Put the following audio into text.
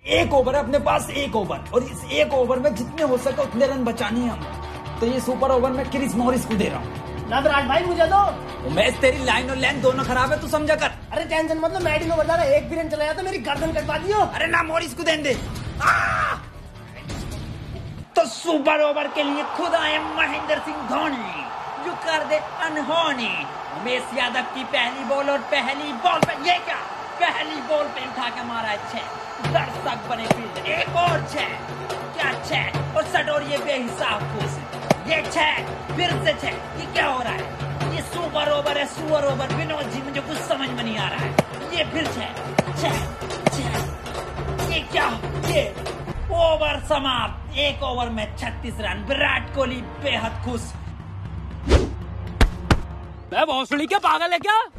एक ओवर है अपने पास, एक ओवर, और इस एक ओवर में जितने हो सके उतने रन बचानी है हमें। तो ये सुपर ओवर में क्रिस मॉरिस को दे रहा हूँ। ना विराट भाई मुझे दो। तो मैच तेरी लाइन और लेंथ दोनों खराब है, तू समझा कर। अरे टेंशन मतलब मैं नहीं बता रहा, एक भी रन चला जाता मेरी गर्दन कटवा दियो। अरे ना मॉरिस को देने दे। तो सुपर ओवर के लिए खुद आए महेंद्र सिंह धोनी, जो कर दे अनहोनी। उमेश यादव की पहली बॉल, और पहली बॉल पे ये क्या, पहली बॉल पे उठा के मारा है 6। दर्शक बने फील्ड, एक और 6, क्या 6, और सटोरिए बेहिसाब खुश, ये 6, फिर से 6। ये क्या हो रहा है? ये सुपर ओवर है, सुपर ओवर। विनोद जी मुझे कुछ समझ में नहीं आ रहा है। ये फिर 6, ये क्या, ये ओवर समाप्त। एक ओवर में 36 रन। विराट कोहली बेहद खुश। मैं भोसड़ी के पागल है क्या?